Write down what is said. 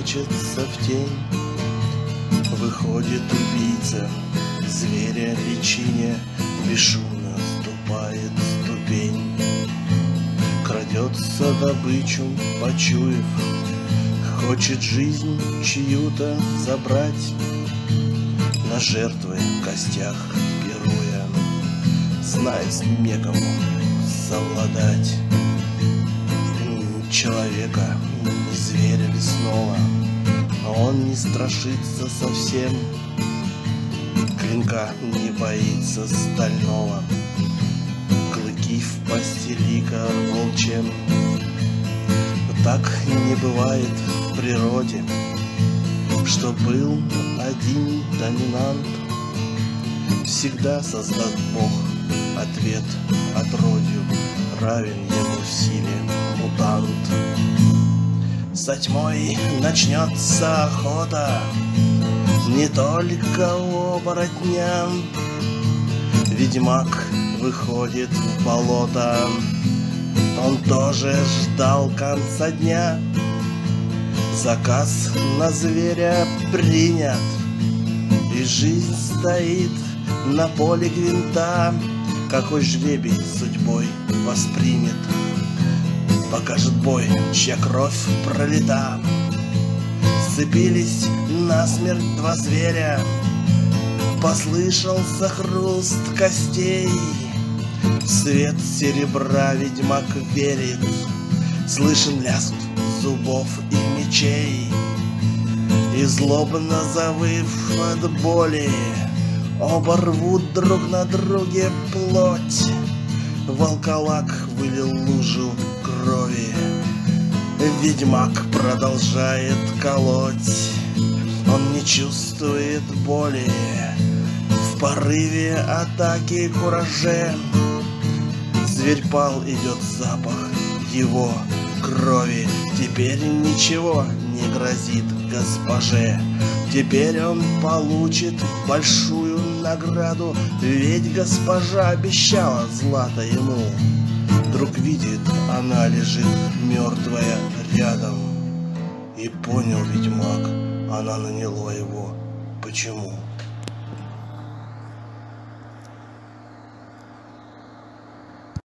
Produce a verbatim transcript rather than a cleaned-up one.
прячется в тень. Выходит убийца, зверя личине, бесшумно ступает ступень. Крадется добычу, почуяв, хочет жизнь чью-то забрать. На жертвы в костях героя знает, с ним некому совладать. Человека, не зверя лесного, он не страшится совсем, клинка не боится стального, клыки в пасти лика волчьем. Так не бывает в природе, что был один доминант. Всегда создаст Бог ответ отродью, равен ему в силе мутант. За тьмой начнется охота не только у оборотня. Ведьмак выходит в болото, он тоже ждал конца дня. Заказ на зверя принят, и жизнь стоит на поле гвинта. Какой жребий судьбой воспринят, покажет бой, чья кровь пролита. Сцепились насмерть два зверя, послышался хруст костей. В свет серебра ведьмак верит, слышен лязг зубов и мечей. И злобно завыв от боли, оба рвут друг на друге плоть. Волколак вылил лужу крови, ведьмак продолжает колоть. Он не чувствует боли в порыве атаки кураже. Зверь пал, идет запах его крови. Теперь ничего не грозит госпоже. Теперь он получит большую награду, ведь госпожа обещала злато ему. Вдруг видит, она лежит мертвая рядом, и понял ведьмак, она наняла его. Почему?